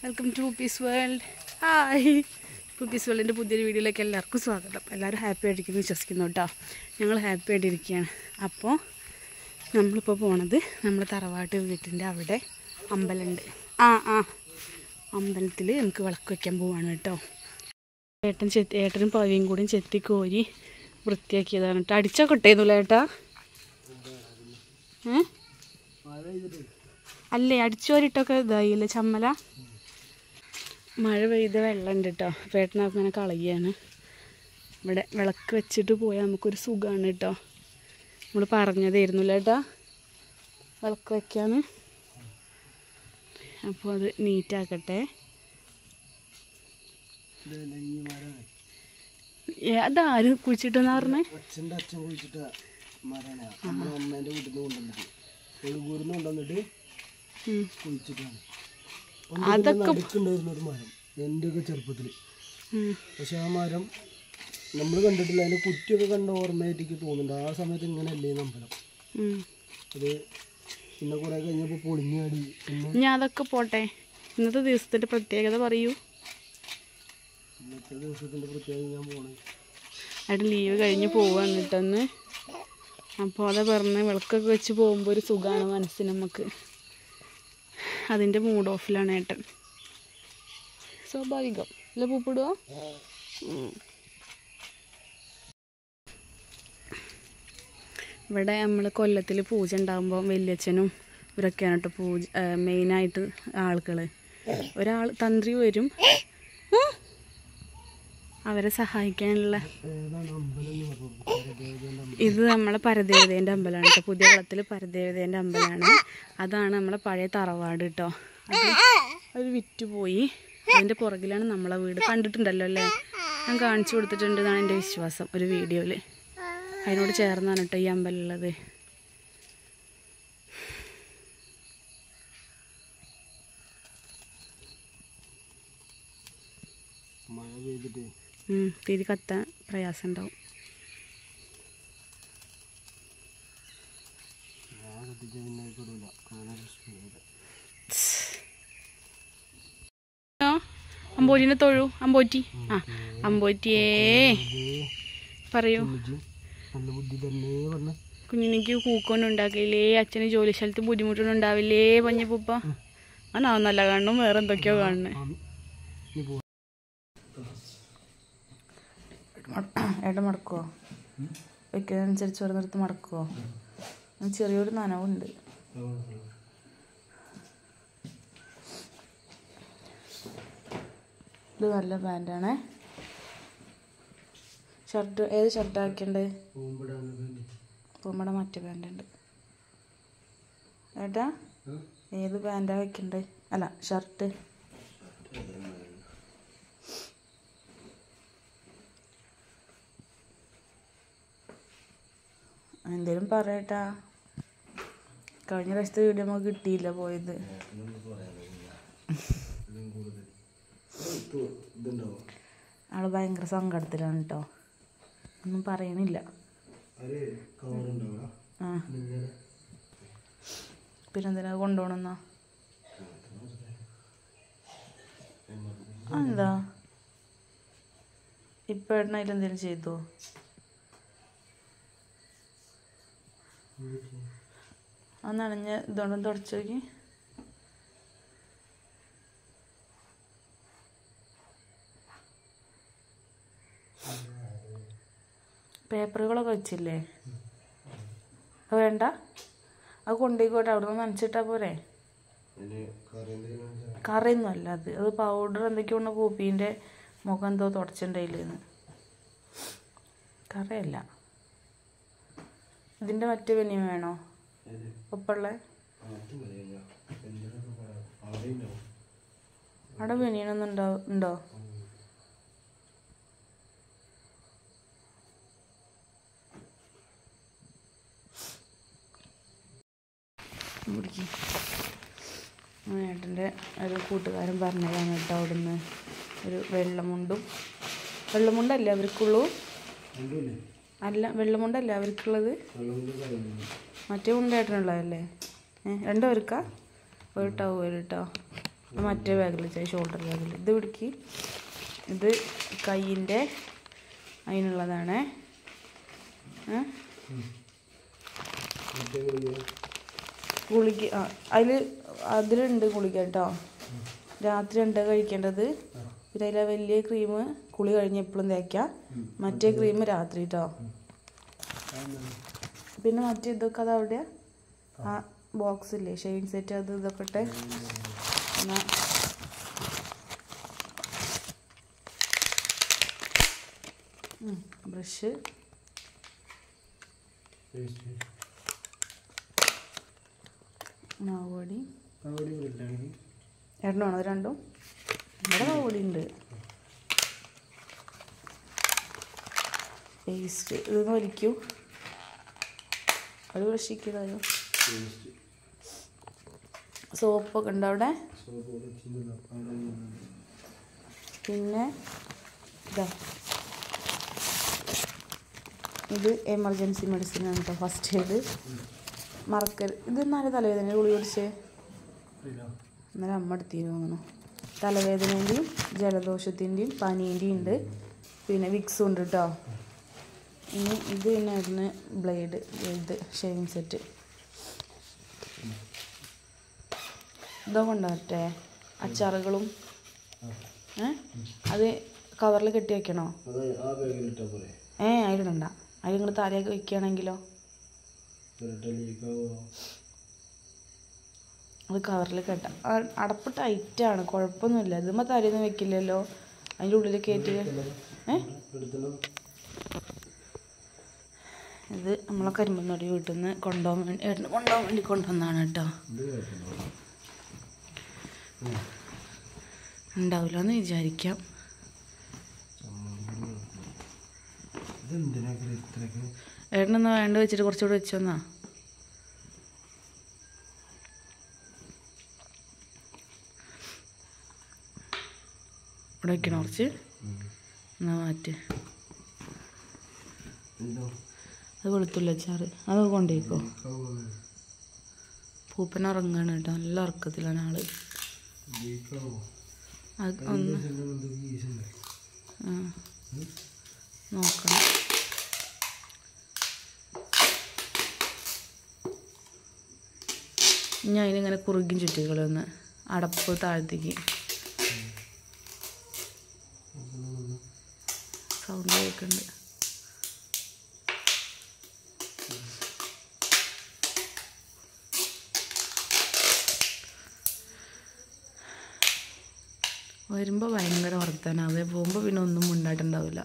Welcome to Poopi'sworld. Hi, Poopi'sworldൻ്റെ പുതിയൊരു വീഡിയോയിലേക്ക് എല്ലാവർക്കും സ്വാഗതം. എല്ലാവരും ഹാപ്പി ആയിട്ടിരിക്കുന്നു വിശ്വസിക്കുന്നു കേട്ടോ. ഞങ്ങൾ ഹാപ്പി ആയിട്ടിരിക്കുകയാണ്. അപ്പോൾ നമ്മളിപ്പോൾ പോണത് നമ്മൾ തറവാട്ട് വീട്ടിൻ്റെ അവിടെ അമ്പലമുണ്ട്. അമ്പലത്തിൽ നമുക്ക് വിളക്ക് വയ്ക്കാൻ പോവാണ് കേട്ടോ. ഏട്ടനും പവിയും കൂടി ചെത്തി കോരി വൃത്തിയാക്കിയതാണ് കേട്ടോ. അടിച്ചൊക്കെ ഇട്ടേന്നില്ല ഏട്ടാ? അല്ലേ, അടിച്ചോരിട്ടൊക്കെ ഇതായില്ലേ ചമ്മല? മഴ പെയ്ത വെള്ളമുണ്ട് കേട്ടോ. അപ്പോൾ ഏട്ടനൊക്കെ ഇങ്ങനെ കളയാണ്. ഇവിടെ വിളക്ക് വെച്ചിട്ട് പോയാൽ നമുക്കൊരു സുഖമാണ് കേട്ടോ. നമ്മൾ പറഞ്ഞതായിരുന്നില്ല ഏട്ടാ വിളക്ക് വയ്ക്കാന്ന്. അപ്പോൾ അത് നീറ്റാക്കട്ടെ. അതാര് കുഴിച്ചിട്ടെന്നാ പറഞ്ഞേ? അതൊക്കെ എൻ്റെ ഒക്കെ ചെറുപ്പത്തിൽ. പക്ഷെ ആ മരം നമ്മൾ കണ്ടിട്ടില്ല. അതിൻ്റെ കുറ്റിയൊക്കെ കണ്ട ഓർമ്മയായിട്ടേക്ക് തോന്നുന്നുണ്ട്. ആ സമയത്ത് ഇങ്ങനെയല്ലേ അമ്പലം. അത് പിന്നെ കുറെ കഴിഞ്ഞപ്പോൾ പൊളിഞ്ഞാടി. ഞാൻ അതൊക്കെ പോട്ടെ, ഇന്നത്തെ ദിവസത്തിന്റെ പ്രത്യേകത പറയൂ. ഇന്നത്തെ ദിവസത്തിന്റെ പ്രത്യേകത ഞാൻ പോണേ അവിടെ ലീവ് കഴിഞ്ഞ് പോവാന്നിട്ടന്ന്. അപ്പോൾ അതാ പറഞ്ഞ് വിളക്കൊക്കെ വെച്ച് പോകുമ്പോൾ ഒരു സുഖമാണ് മനസ്സിന് നമുക്ക്. അതിൻ്റെ മൂഡ് ഓഫിലാണ് ഏട്ടൻ. സ്വാഭാവികം അല്ല പൂപ്പിടുക. ഇവിടെ നമ്മൾ കൊല്ലത്തിൽ പൂജ ഉണ്ടാകുമ്പോൾ വലിയച്ഛനും ഇവരൊക്കെയാണ് കേട്ടോ പൂജ മെയിനായിട്ട് ആളുകൾ. ഒരാൾ തന്ത്രി വരും അവരെ സഹായിക്കാനുള്ള. ഇത് നമ്മളെ പരദേവതേൻ്റെ അമ്പലമാണ് കേട്ടോ. പുതിയ കുളത്തിൽ പരദേവതേൻ്റെ അമ്പലമാണ്. അതാണ് നമ്മളെ പഴയ തറവാട് കേട്ടോ. അത് വിറ്റുപോയി. അതിൻ്റെ പുറകിലാണ് നമ്മളെ വീട്. കണ്ടിട്ടുണ്ടല്ലോ അല്ലേ? ഞാൻ കാണിച്ചു കൊടുത്തിട്ടുണ്ട് എന്നാണ് എൻ്റെ വിശ്വാസം ഒരു വീഡിയോയിൽ. അതിനോട് ചേർന്നാണ് കേട്ടോ ഈ അമ്പലം ഉള്ളത്. മഴ പെയ്തിട്ട് തിരി കത്താൻ പ്രയാസം ഉണ്ടാവും. അമ്പോറ്റിനെ തൊഴു. അമ്പോറ്റി അമ്പോറ്റിയേ പറയൂ. കുഞ്ഞിനിക്ക് കൂക്കൊന്നും ഉണ്ടാക്കില്ലേ? അച്ഛന് ജോലി സ്ഥലത്ത് ബുദ്ധിമുട്ടൊന്നും ഉണ്ടാവില്ലേ? പഞ്ഞപ്പൂപ്പ ആണോ നല്ല കാണും? വേറെ എന്തൊക്കെയോ കാണുന്നേ. ഏട്ടൻ മടക്കുവോ? വയ്ക്കുന്നതനുസരിച്ച് ഓരോന്നിടത്ത് മടക്കുവോ? ചെറിയൊരു നനവുണ്ട്. ഇത് നല്ല പാൻറ്റാണേ. ഷർട്ട് ഏത് ഷർട്ട് ആക്കിണ്ട്? പൂമ്പട മറ്റേ പാൻ്റ് ഉണ്ട് ഏട്ടാ. ഏത് പാൻറ്റാ വെക്കണ്ടേ? അല്ല ഷർട്ട്. എന്തേലും പറയട്ടാ. കഴിഞ്ഞ പ്രാവശ്യത്തെ വീഡിയോ നമുക്ക് കിട്ടിയില്ല പോയത്. ആള് ഭയങ്കര സങ്കടത്തിലാണ് കേട്ടോ. ഒന്നും പറയണില്ല. പിന്നെന്തിനാ കൊണ്ടുപോകണമെന്നാ? എന്താ ഇപ്പൊ ഏട്ടൻ അതിലെന്തേലും ചെയ്തോ? നനഞ്ഞ ഇതുകൊണ്ടും തുടച്ചു നോക്കി. പേപ്പറുകളൊക്കെ വെച്ചില്ലേ? അത് വേണ്ട, അത് കൊണ്ടുപോയിക്കോട്ടെ. അവിടെ നിന്ന് നനച്ചിട്ടാ പോരെ. കറിയൊന്നും അല്ല അത്. അത് പൗഡർ എന്തൊക്കെയോ ഉണ്ട്. പൂപ്പീൻ്റെ മുഖം എന്തോ തുടച്ചിട്ടുണ്ടായില്ലെന്ന്. കറിയല്ല. ഇതിൻ്റെ മറ്റേ ബനിയൻ വേണോ? ഒപ്പുള്ള അവിടെ ബനിയനൊന്നും ഉണ്ടോ? ഏട്ടൻ്റെ ഒരു കൂട്ടുകാരൻ പറഞ്ഞതാണ് കേട്ടോ. അവിടുന്ന് ഒരു വെള്ളമുണ്ടല്ലേ അവർക്കുള്ളൂ? അല്ല, വെള്ളമുണ്ടല്ലേ അവർക്കുള്ളത്? മറ്റേ മുണ്ട ഏട്ടനുള്ളതല്ലേ? രണ്ടുപേർക്കാ? ഒരു ടവൽ കേട്ടോ. മറ്റേ ബാഗിൽ വെച്ചാൽ ഷോൾഡർ ബാഗിൽ. ഇത് പിടിക്ക്. ഇത് കയ്യിൻ്റെ അതിനുള്ളതാണ്. ഗുളിക അതിലുണ്ട് ഗുളിക കേട്ടോ. രാത്രി ഉണ്ട് കഴിക്കേണ്ടത്. പിന്നെ അതിലെ വലിയ ക്രീം കുളി കഴിഞ്ഞ് എപ്പോഴും തേക്കാം. മറ്റേ ക്രീം രാത്രി കേട്ടോ. പിന്നെ മറ്റേ ഇതൊക്കെ അതവിടെ ആ ബോക്സില്ലേ ഷെയിൻ സെറ്റ് അത് ഇതൊക്കെ ഇട്ടെ. എന്നാൽ ബ്രഷ്, മാവോടി രണ്ടും ആണോ? രണ്ടും ഇവിടെ മാവോടി ഉണ്ട്. പേസ്റ്റ് ഇതൊന്ന് വലിക്കൂ. അത് ബ്രഷിക്കതായോ? സോപ്പൊക്കെ ഉണ്ട് അവിടെ. പിന്നെ ഇതാ ഇത് എമർജൻസി മെഡിസിൻ ആണ് കേട്ടോ. ഫസ്റ്റ് എയ്ഡ് മറക്കരുത്. ഇത് നല്ല തലവേദന ഗുളി പിടിച്ചേ ഇന്നലെ അമ്മ എടുത്തിരുന്നു തോന്നുന്നു. തലവേദനേൻ്റെയും ജലദോഷത്തിൻ്റെയും പനീൻ്റെയും ഉണ്ട്. പിന്നെ വിക്സും ഉണ്ട് കേട്ടോ. ഇനി ഇത് പിന്നെ അതിന് ബ്ലേഡ്, ഇത് ഷേവിങ് സെറ്റ് ഇതൊക്കെ ഉണ്ടാവട്ടെ. അച്ചാറുകളും അത് കവറിൽ കെട്ടി വെക്കണോ? അതിലിടണ്ട. അതിൽ നിങ്ങൾ താരയൊക്കെ വെക്കുകയാണെങ്കിലോ അത് കവറിൽ കെട്ടാം. അടപ്പ് ടൈറ്റാണ്, കുഴപ്പമൊന്നുമില്ല. ഇതുമ്പോൾ തലയൊന്നും വെക്കില്ലല്ലോ. അതിൻ്റെ ഉള്ളിൽ കയറ്റി ഇത് നമ്മളെ കരിമ്പനോടി വീട്ടിൽ നിന്ന് കൊണ്ടുപോകാൻ വേണ്ടി കൊണ്ടുവന്നതാണ് കേട്ടോ. ഉണ്ടാവില്ല എന്ന് വിചാരിക്കാം. ഏട്ടനൊന്ന് വേണ്ട വെച്ചിട്ട് കുറച്ചുകൂടെ വെച്ചോന്നാ. ഇവിടെ വെക്കണം കുറച്ച്. എന്നാ മാറ്റ്. അത് വെളുത്തുള്ള അച്ചാറ് അതൊക്കെ കൊണ്ടുപോയിക്കോ. പൂപ്പൻ ഉറങ്ങാണ് കേട്ടോ. നല്ല ഉറക്കത്തിലാണ് ആള്. അത് ഒന്ന് നോക്കണം. ഇനി അതിനിങ്ങനെ കുറുകിയും ചുറ്റികളൊന്ന് അടപ്പ് താഴ്ത്തേക്ക്. സൗണ്ട് കേൾക്കുന്നുണ്ട്. വരുമ്പോൾ ഭയങ്കര വർത്തനാവേ, പോകുമ്പോൾ പിന്നെ ഒന്നും മുണ്ടായിട്ടുണ്ടാവില്ല.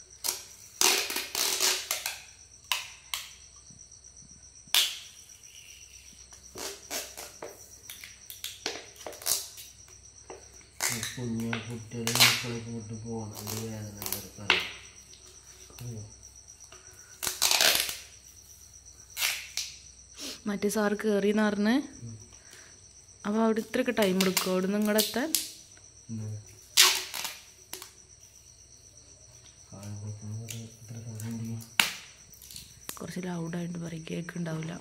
മറ്റേ സാറ് കയറിയെന്ന് പറഞ്ഞ്. അപ്പോൾ അവിടെ ഇത്രയൊക്കെ ടൈം എടുക്കുമോ അവിടെ നിന്ന് ഇങ്ങോട്ട് എത്താൻ? കുറച്ച് ലൗഡായിട്ട് പറയും, കേൾക്കുന്നുണ്ടാവില്ല.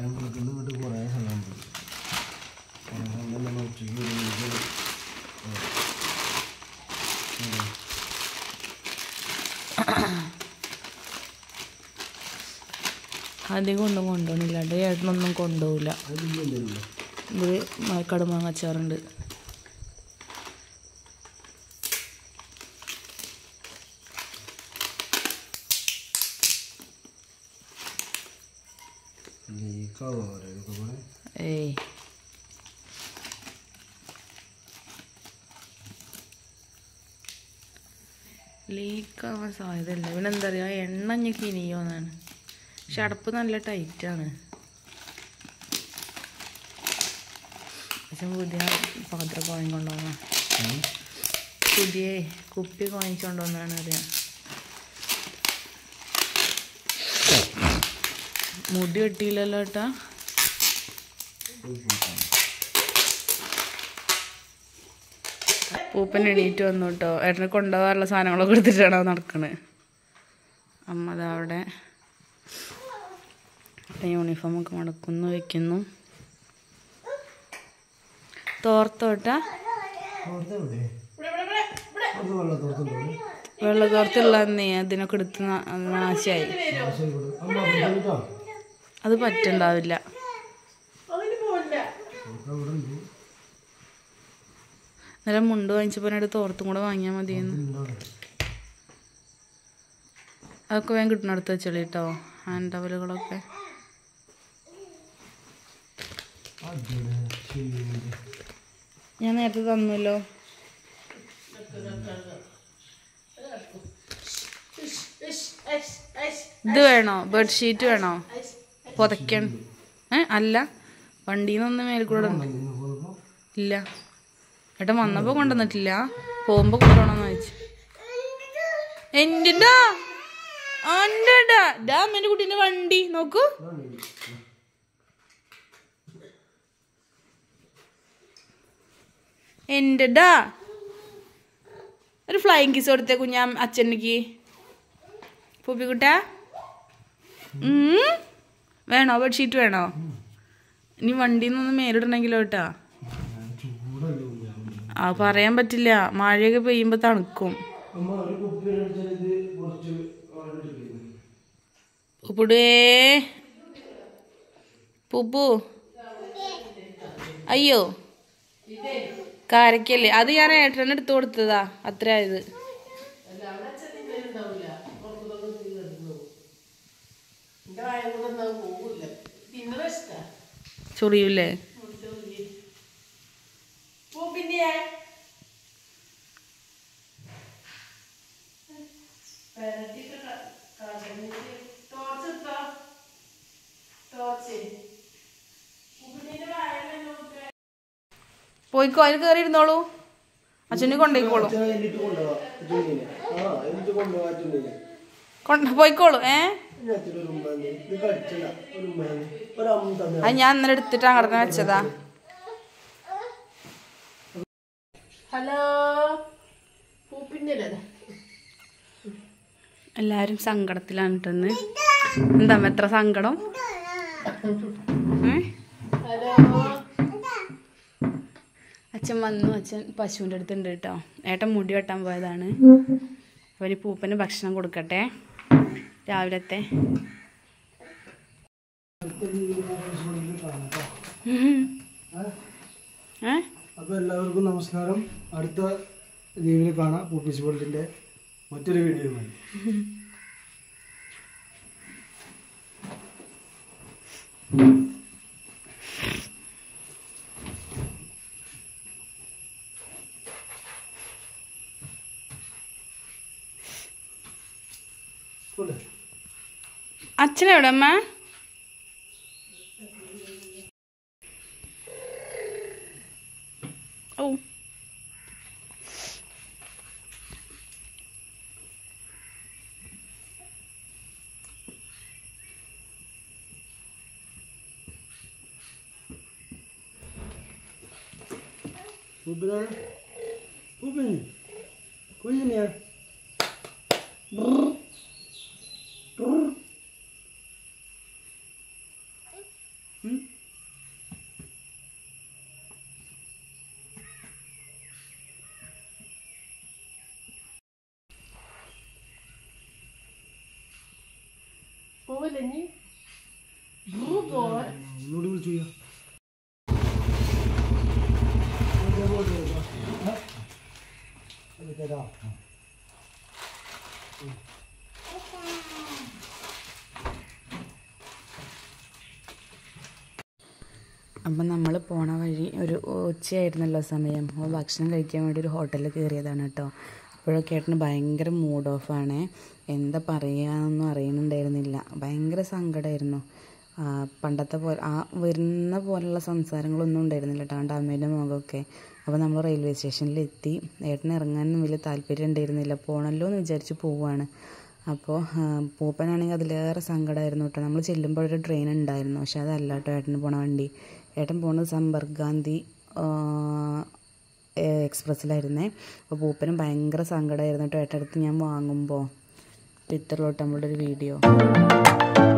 അധികം ഒന്നും കൊണ്ടുപോകണില്ല. ഏട്ടനൊന്നും കൊണ്ടുപോകില്ല. ഇത് കടുമാങ്ങ അച്ചാറുണ്ട്. ഏയ് ലീക്കാവാൻ സാധ്യതയില്ല. പിന്നെ എന്താ പറയുക, എണ്ണ ഞെക്കി ഇനിയോന്നാണ്. പക്ഷെ അടപ്പ് നല്ല ടൈറ്റാണ്. പക്ഷെ പുതിയ പാത്രം വാങ്ങിക്കൊണ്ടുവന്ന പുതിയ കുപ്പി വാങ്ങിച്ചുകൊണ്ടുവന്നാണ് അറിയാം. മുടി വെട്ടിയില്ലല്ലോ ഏട്ടാ. പൂപ്പൻ എണീറ്റ് വന്നു കേട്ടോ. ഏട്ടനെ കൊണ്ടുപോകാറുള്ള സാധനങ്ങളൊക്കെ എടുത്തിട്ടാണ് നടക്കണത്. അമ്മ അതാ അവിടെ യൂണിഫോമൊക്കെ മടക്കുന്നു, വയ്ക്കുന്നു. തോർത്തോട്ടാ വെള്ളത്തോർത്തുള്ള അതിനൊക്കെ എടുത്ത് നാശമായി. അത് പറ്റുണ്ടാവില്ല. നല്ല മുണ്ട് വാങ്ങിച്ചപ്പോൾ തോർത്തും കൂടെ വാങ്ങിയാൽ മതിയെന്ന്. അതൊക്കെ വേഗം കിട്ടുന്നിടത്ത് വെച്ചോളി കേട്ടോ, ഹാൻഡ് ടവലുകളൊക്കെ. ഞാൻ നേരത്തെ തന്നല്ലോ. ഇത് വേണോ? ബെഡ്ഷീറ്റ് വേണോ? പുതയ്ക്കാൻ? അല്ല, വണ്ടിയിൽ നിന്ന് മേൽക്കൂടെ ഇല്ല. ഏട്ടൻ വന്നപ്പോൾ കൊണ്ടുവന്നിട്ടില്ല, പോകുമ്പോൾ കൊണ്ടുപോകണമെന്ന് ചോദിച്ചു. എൻ്റെ അമ്മേൻ്റെ കുട്ടീൻ്റെ വണ്ടി നോക്കൂ. എൻ്റെ ഒരു ഫ്ലൈങ് കിസ് കൊടുത്തേ കുഞ്ഞാ അച്ഛനക്ക്. പൂപ്പിക്കുട്ട വേണോ? ബെഡ്ഷീറ്റ് വേണോ? ഇനി വണ്ടിയിൽ നിന്ന് മേലിടണമെങ്കിലോ കേട്ടാ. ആ പറയാൻ പറ്റില്ല, മഴയൊക്കെ പെയ്യുമ്പോ തണുക്കും. പൂപ്പുടേ പൂപ്പു, അയ്യോ കാരക്കല്ലേ? അത് ഞാൻ ഏട്ടനെ എടുത്തു കൊടുത്തതാ, അത്ര ആയത്. ചൊറിയൂല്ലേ? പോയിക്കോ, അതിന് കയറി ഇരുന്നോളൂ, അച്ഛനെ കൊണ്ടേക്കോളൂ. പോയിക്കോളൂ. അത് ഞാൻ ഇന്നലെ എടുത്തിട്ട് അങ്ങടനെ വെച്ചതാ. ഹലോ, എല്ലാരും സങ്കടത്തിലാണ് കേട്ടെന്ന്. എന്താ എത്ര സങ്കടം? അച്ഛൻ വന്നു, അച്ഛൻ പശുവിൻ്റെ അടുത്തുണ്ട് കേട്ടോ. ഏട്ടൻ മുടി വെട്ടാൻ പോയതാണ്. അവന് പൂപ്പന് ഭക്ഷണം കൊടുക്കട്ടെ രാവിലത്തെ. അപ്പോൾ എല്ലാവർക്കും നമസ്കാരം. അടുത്ത ലീവിൽ കാണാം പൂപ്പീസ് വേൾഡിൻ്റെ മറ്റൊരു വീഡിയോയുമായി. അച്ഛനെവിടെ അമ്മ? ഓ കുഞ്ഞിനെയാ ഒന്നുകൂടി വിളിച്ചു. അപ്പം നമ്മൾ പോണ വഴി ഒരു ഉച്ചയായിരുന്നല്ലോ സമയം. അപ്പോൾ ഭക്ഷണം കഴിക്കാൻ വേണ്ടി ഒരു ഹോട്ടലിൽ കയറിയതാണ് കേട്ടോ. അപ്പോഴൊക്കെ ഏട്ടന് ഭയങ്കര മൂഡ് ഓഫാണ്. എന്താ പറയുകയെന്നൊന്നും അറിയുന്നുണ്ടായിരുന്നില്ല. ഭയങ്കര സങ്കടമായിരുന്നു. പണ്ടത്തെ പോലെ വരുന്ന പോലുള്ള സംസാരങ്ങളൊന്നും ഉണ്ടായിരുന്നില്ല കേട്ടോ അവൻ്റെ അമ്മേൻ്റെ മുഖമൊക്കെ. അപ്പോൾ നമ്മൾ റെയിൽവേ സ്റ്റേഷനിലെത്തി. ഏട്ടന് ഇറങ്ങാനൊന്നും വലിയ താല്പര്യം ഉണ്ടായിരുന്നില്ല. പോകണമല്ലോ എന്ന് വിചാരിച്ച് പോവുകയാണ്. അപ്പോൾ പൂപ്പനാണെങ്കിൽ അതിലേറെ സങ്കടമായിരുന്നു കേട്ടോ. നമ്മൾ ചെല്ലുമ്പോൾ ഒരു ട്രെയിൻ ഉണ്ടായിരുന്നു, പക്ഷെ അതല്ല കേട്ടോ ഏട്ടന് പോണ വണ്ടി. ഏട്ടൻ പോകുന്നത് സമ്പർക്ക് ഗാന്ധി എക്സ്പ്രസ്സിലായിരുന്നേ. അപ്പോൾ പൂപ്പനും ഭയങ്കര സങ്കടമായിരുന്നു കേട്ടോ ഏട്ടൻ അടുത്ത് ഞാൻ വാങ്ങുമ്പോൾ. ട്വിറ്ററിലോട്ട് നമ്മളുടെ ഒരു വീഡിയോ